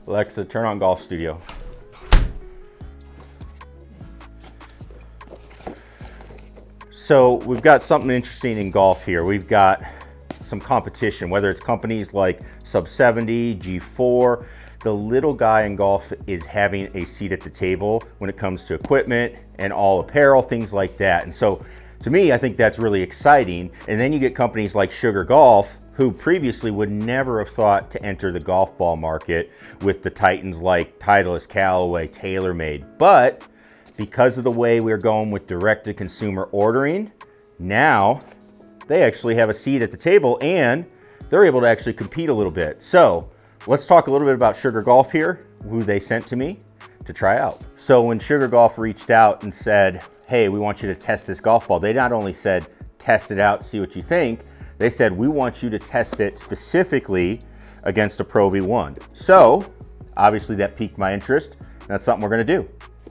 Alexa, turn on Golf Studio. So we've got something interesting in golf here. We've got some competition, whether it's companies like Sub 70, G4. The little guy in golf is having a seat at the table when it comes to equipment and all apparel, things like that. And so to me, I think that's really exciting. And then you get companies like Sugar Golf, who previously would never have thought to enter the golf ball market with the titans like Titleist, Callaway, TaylorMade. But because of the way we're going with direct-to-consumer ordering, now they actually have a seat at the table and they're able to actually compete a little bit. So let's talk a little bit about Sugar Golf here, who they sent to me to try out. So when Sugar Golf reached out and said, hey, we want you to test this golf ball, they not only said, test it out, see what you think, they said, we want you to test it specifically against a Pro V1. So obviously that piqued my interest. That's something we're gonna do.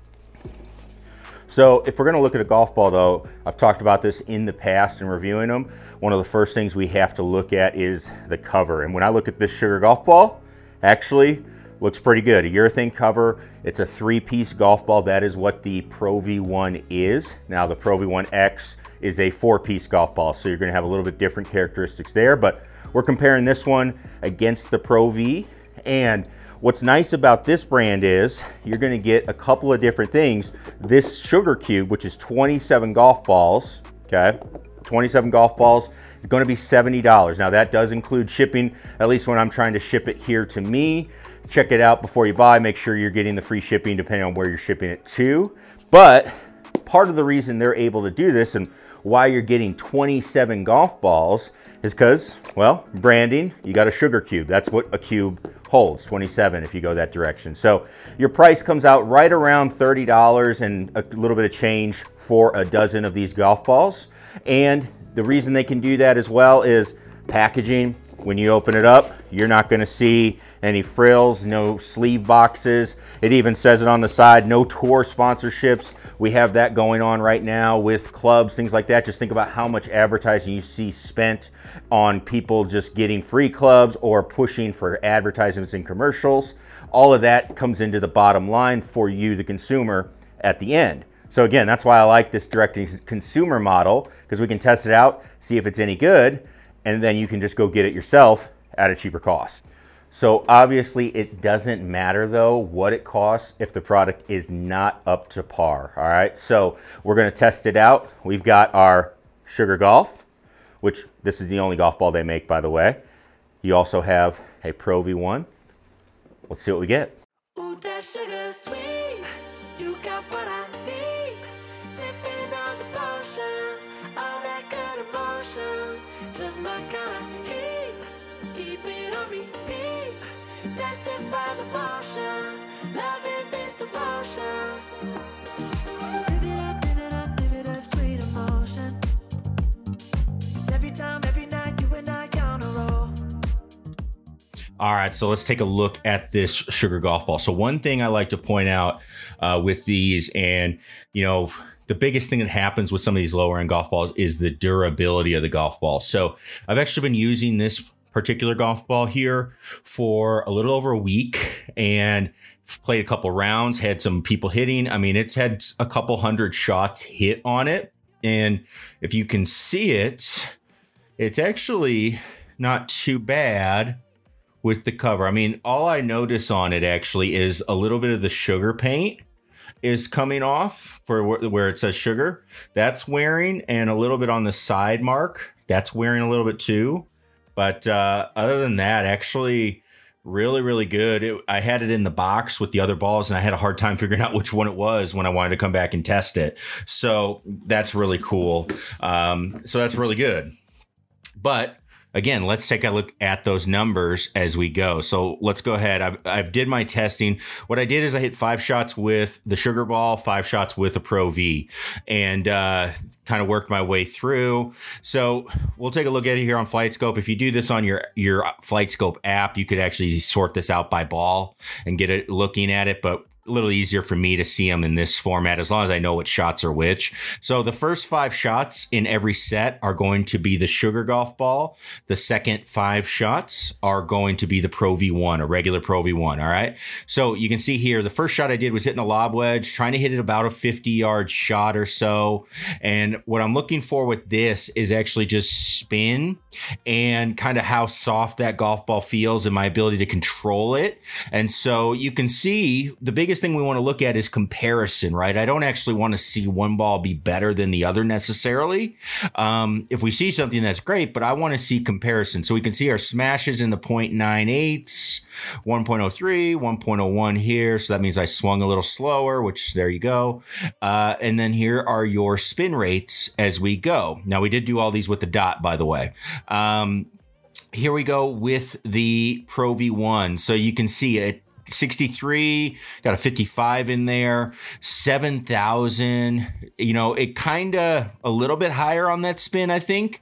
So if we're gonna look at a golf ball though, I've talked about this in the past in reviewing them. One of the first things we have to look at is the cover. And when I look at this Sugar Golf ball, actually looks pretty good. A urethane cover, it's a 3-piece golf ball. That is what the Pro V1 is. Now the Pro V1X is a 4-piece golf ball, so you're gonna have a little bit different characteristics there, but we're comparing this one against the Pro V. And what's nice about this brand is you're gonna get a couple of different things. This Sugar Cube, which is 27 golf balls, okay? 27 golf balls is gonna be $70. Now that does include shipping, at least when I'm trying to ship it here to me. Check it out before you buy, make sure you're getting the free shipping depending on where you're shipping it to. But part of the reason they're able to do this and why you're getting 27 golf balls is because, well, branding, you got a Sugar Cube. That's what a cube holds, 27 if you go that direction. So your price comes out right around $30 and a little bit of change for a dozen of these golf balls. And the reason they can do that as well is packaging. When you open it up, you're not gonna see any frills, no sleeve boxes. It even says it on the side, no tour sponsorships. We have that going on right now with clubs, things like that. Just think about how much advertising you see spent on people just getting free clubs or pushing for advertisements and commercials. All of that comes into the bottom line for you, the consumer, at the end. So again, that's why I like this direct-to-consumer model, because we can test it out, see if it's any good, and then you can just go get it yourself at a cheaper cost. So obviously it doesn't matter though what it costs if the product is not up to par, all right? So we're gonna test it out. We've got our Sugar Golf, which this is the only golf ball they make, by the way. You also have a Pro V1. Let's see what we get. Ooh, that sugar sweet. You got what I need. Sipping on the potion, all that good emotion. Just my kind of heat. Keep it on repeat. Tested by the motion. Loving this devotion. Live it up, live it up, live it up, sweet emotion. Every time, every night, you and I on a roll. All right, so let's take a look at this Sugar Golf ball. So one thing I like to point out with these, and you know, the biggest thing that happens with some of these lower end golf balls is the durability of the golf ball. So I've actually been using this particular golf ball here for a little over a week and played a couple rounds, had some people hitting. I mean, it's had a couple hundred shots hit on it. And if you can see it, it's actually not too bad with the cover. I mean, all I notice on it actually is a little bit of the sugar paint is coming off for where it says sugar. That's wearing, and a little bit on the side mark. That's wearing a little bit too. But other than that, actually really, really good. I had it in the box with the other balls and I had a hard time figuring out which one it was when I wanted to come back and test it. So that's really cool. So that's really good. But again, let's take a look at those numbers as we go. So let's go ahead. I've did my testing. What I did is I hit 5 shots with the Sugar Ball, 5 shots with a Pro V, and kind of worked my way through. So we'll take a look at it here on FlightScope. If you do this on your FlightScope app, you could actually sort this out by ball and get it looking at it. But a little easier for me to see them in this format as long as I know what shots are which. So the first 5 shots in every set are going to be the Sugar Golf Ball. The second 5 shots are going to be the Pro V1, a regular Pro V1. All right. So you can see here, the first shot I did was hitting a lob wedge, trying to hit it about a 50-yard shot or so. And what I'm looking for with this is actually just spin and kind of how soft that golf ball feels and my ability to control it. And so you can see the biggest thing we want to look at is comparison, right? I don't actually want to see one ball be better than the other necessarily. If we see something, that's great, but I want to see comparison. So we can see our smashes in the 0.98s, 1.03, 1.01 here. So that means I swung a little slower, which there you go. And then here are your spin rates as we go. Now we did do all these with the dot, by the way. Here we go with the Pro V1. So you can see it. 63, got a 55 in there, 7,000, you know, it kind of a little bit higher on that spin, I think.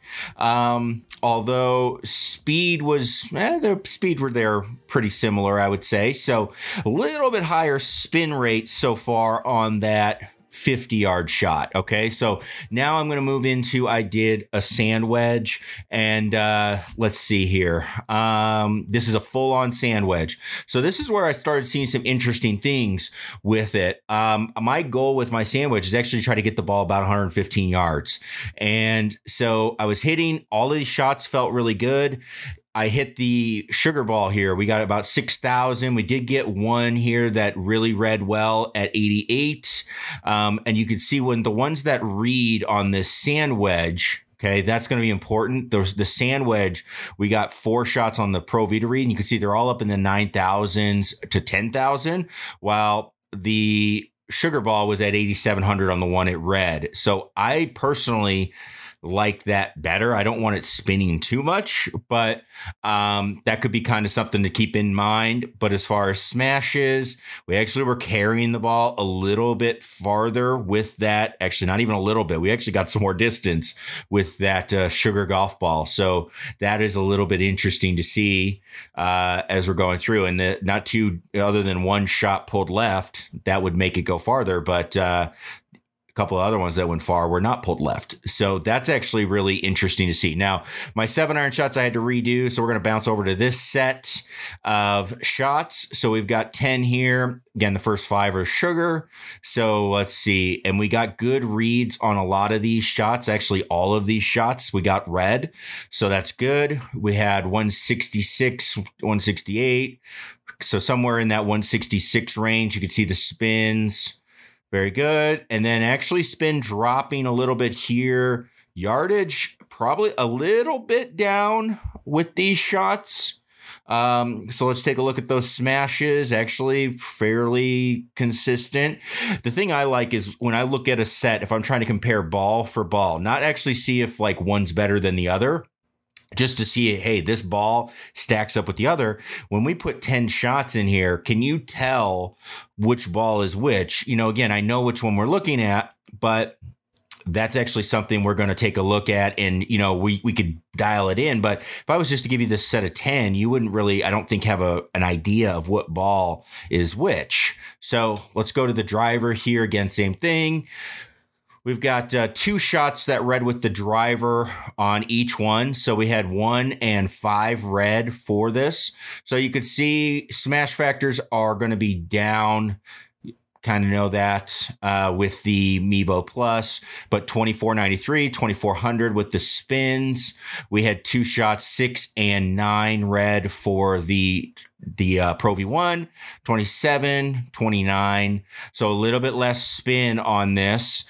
Although speed was, the speed were there pretty similar, I would say. So a little bit higher spin rate so far on that 50-yard shot. Okay, so now I'm going to move into, I did a sand wedge, and let's see here. This is a full-on sand wedge. So this is where I started seeing some interesting things with it. My goal with my sand wedge is actually to try to get the ball about 115 yards. And so I was hitting, all of these shots felt really good. I hit the sugar ball here. We got about 6,000. We did get one here that really read well at 88. And you can see when the ones that read on this sand wedge, okay, that's going to be important. The sand wedge, we got 4 shots on the Pro V to read, and you can see they're all up in the 9,000s to 10,000, while the sugar ball was at 8,700 on the one it read. So I personally like that better. I don't want it spinning too much, but that could be kind of something to keep in mind. But as far as smashes, we actually were carrying the ball a little bit farther with that. Actually, not even a little bit. We actually got some more distance with that sugar golf ball. So that is a little bit interesting to see as we're going through. And not too, other than one shot pulled left, that would make it go farther. But couple of other ones that went far were not pulled left. So that's actually really interesting to see. Now, my 7-iron shots I had to redo. So we're going to bounce over to this set of shots. So we've got 10 here. Again, the first 5 are sugar. So let's see. And we got good reads on a lot of these shots. Actually, all of these shots we got red. So that's good. We had 166, 168. So somewhere in that 166 range, you can see the spins. Very good. And then actually spin dropping a little bit here. Yardage probably a little bit down with these shots. So let's take a look at those smashes. Actually fairly consistent. The thing I like is when I look at a set, if I'm trying to compare ball for ball, not actually see if like one's better than the other, just to see, hey, this ball stacks up with the other. When we put 10 shots in here, can you tell which ball is which? You know, again, I know which one we're looking at, but that's actually something we're going to take a look at. And, you know, we could dial it in. But if I was just to give you this set of 10, you wouldn't really, I don't think, have an idea of what ball is which. So let's go to the driver here. Again, same thing. We've got 2 shots that read with the driver on each one. So we had 1 and 5 red for this. So you could see smash factors are going to be down. Kind of know that with the Mevo Plus, but 2493, 2400 with the spins. We had 2 shots, 6 and 9 red for the Pro V1, 27, 29. So a little bit less spin on this.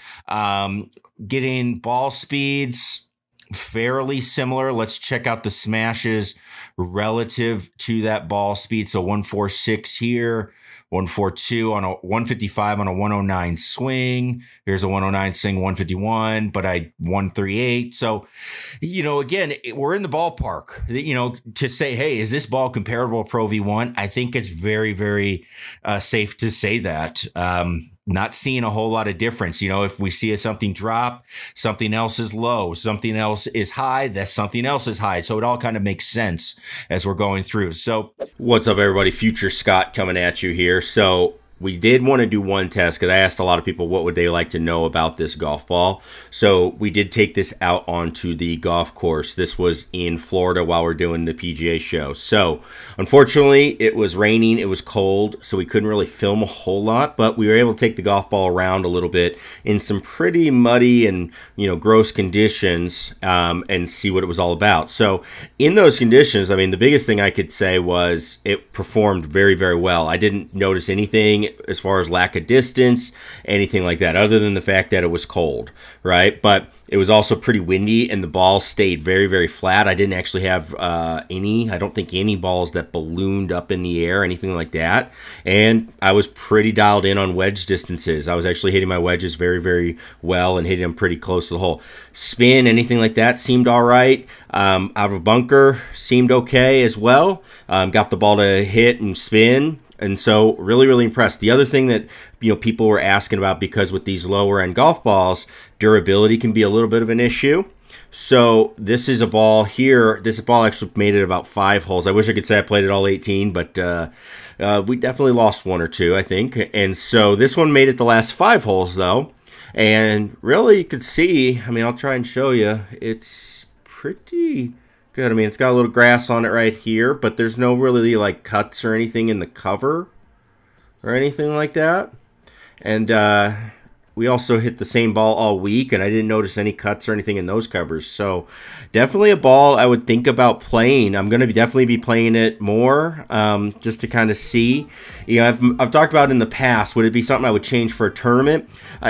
Getting ball speeds fairly similar. Let's check out the smashes relative to that ball speed. So 146 here. 142 on a 155 on a 109 swing. Here's a 109 swing, 151, but I 138. So, you know, again, we're in the ballpark. You know, to say, hey, is this ball comparable to Pro V1? I think it's very, very safe to say that. Not seeing a whole lot of difference. You know, if we see something drop, something else is low, something else is high, that something else is high. So it all kind of makes sense as we're going through. So what's up, everybody? Future Scott coming at you here. So we did want to do one test because I asked a lot of people what would they like to know about this golf ball. So we did take this out onto the golf course. This was in Florida while we're doing the PGA show. So unfortunately, it was raining, it was cold, so we couldn't really film a whole lot, but we were able to take the golf ball around a little bit in some pretty muddy and, you know, gross conditions, and see what it was all about. So in those conditions, I mean, the biggest thing I could say was it performed very, very well. I didn't notice anything as far as lack of distance, anything like that, other than the fact that it was cold, right? But it was also pretty windy, and the ball stayed very, very flat. I didn't actually have I don't think any balls that ballooned up in the air, anything like that. And I was pretty dialed in on wedge distances. I was actually hitting my wedges very, very well and hitting them pretty close to the hole. Spin, anything like that seemed all right. Out of a bunker seemed okay as well. Got the ball to hit and spin. And so really, really impressed. The other thing that, you know, people were asking about, because with these lower end golf balls, durability can be a little bit of an issue. So this is a ball here. This ball actually made it about 5 holes. I wish I could say I played it all 18, but we definitely lost 1 or 2, I think. And so this one made it the last 5 holes though. And really you could see, I mean, I'll try and show you. It's pretty good. I mean, it's got a little grass on it right here, but there's no really like cuts or anything in the cover or anything like that. And we also hit the same ball all week, and I didn't notice any cuts or anything in those covers. So definitely a ball I would think about playing. I'm going to definitely be playing it more, just to kind of see. You know, I've talked about it in the past. Would it be something I would change for a tournament?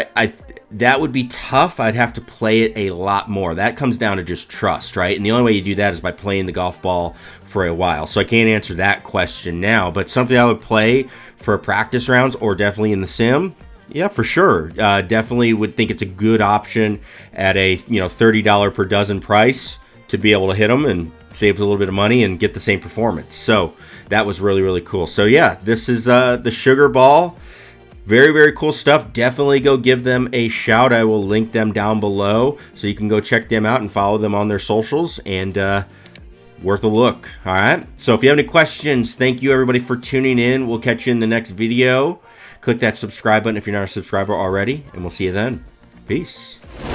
That would be tough. I'd have to play it a lot more. That comes down to just trust, right? And the only way you do that is by playing the golf ball for a while. So I can't answer that question now, but something I would play for practice rounds or definitely in the sim. Yeah, for sure. Definitely would think it's a good option at a, you know, $30 per dozen price to be able to hit them and save a little bit of money and get the same performance. So that was really, really cool. So yeah, this is the Sugar Ball. Very, very cool stuff. Definitely go give them a shout. I will link them down below so you can go check them out and follow them on their socials, and worth a look. All right. So if you have any questions, thank you everybody for tuning in. We'll catch you in the next video. Click that subscribe button if you're not a subscriber already, and we'll see you then. Peace.